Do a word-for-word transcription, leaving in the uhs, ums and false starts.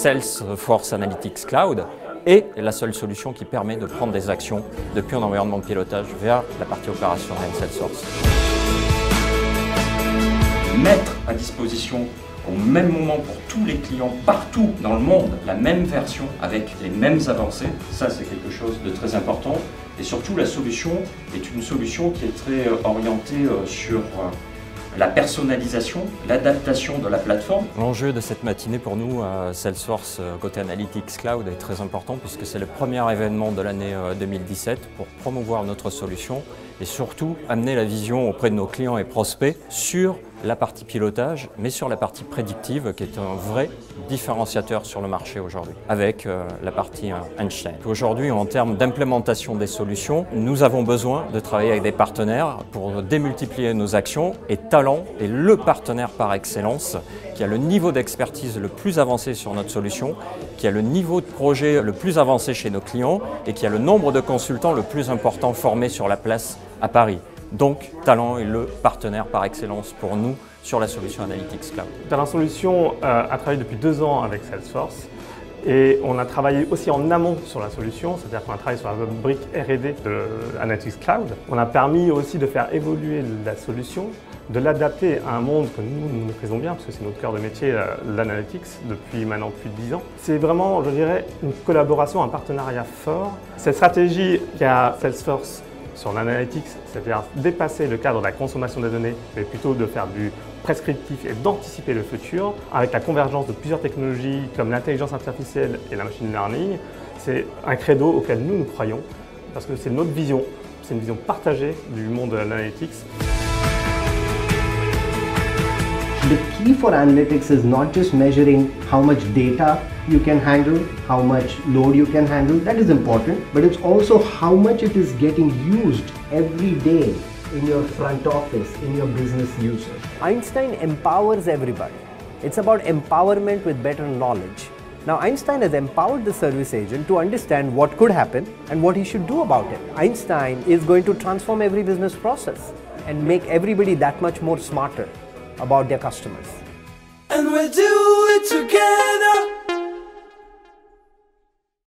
Salesforce Analytics Cloud est la seule solution qui permet de prendre des actions depuis un environnement de pilotage vers la partie opérationnelle Salesforce. Mettre à disposition au même moment pour tous les clients partout dans le monde la même version avec les mêmes avancées, ça c'est quelque chose de très important. Et surtout la solution est une solution qui est très orientée sur la personnalisation, l'adaptation de la plateforme. L'enjeu de cette matinée pour nous à Salesforce côté Analytics Cloud est très important puisque c'est le premier événement de l'année deux mille dix-sept pour promouvoir notre solution et surtout amener la vision auprès de nos clients et prospects sur la partie pilotage, mais sur la partie prédictive qui est un vrai différenciateur sur le marché aujourd'hui, avec euh, la partie euh, Einstein. Aujourd'hui, en termes d'implémentation des solutions, nous avons besoin de travailler avec des partenaires pour démultiplier nos actions et Talent est le partenaire par excellence qui a le niveau d'expertise le plus avancé sur notre solution, qui a le niveau de projet le plus avancé chez nos clients et qui a le nombre de consultants le plus important formés sur la place à Paris. Donc, Talent est le partenaire par excellence pour nous sur la solution Analytics Cloud. Talent Solutions euh, a travaillé depuis deux ans avec Salesforce et on a travaillé aussi en amont sur la solution, c'est-à-dire qu'on a travaillé sur la brique R et D de Analytics Cloud. On a permis aussi de faire évoluer la solution, de l'adapter à un monde que nous, nous maîtrisons bien, parce que c'est notre cœur de métier, l'analytics, depuis maintenant plus de dix ans. C'est vraiment, je dirais, une collaboration, un partenariat fort. Cette stratégie qu'a Salesforce sur l'analytics, c'est-à-dire dépasser le cadre de la consommation des données, mais plutôt de faire du prescriptif et d'anticiper le futur, avec la convergence de plusieurs technologies comme l'intelligence artificielle et la machine learning, c'est un credo auquel nous nous croyons, parce que c'est notre vision, c'est une vision partagée du monde de l'analytics. The key for analytics is not just measuring how much data you can handle, how much load you can handle, that is important, but it's also how much it is getting used every day in your front office, in your business users. Einstein empowers everybody. It's about empowerment with better knowledge. Now Einstein has empowered the service agent to understand what could happen and what he should do about it. Einstein is going to transform every business process and make everybody that much more smarter about their customers. And we'll do it together.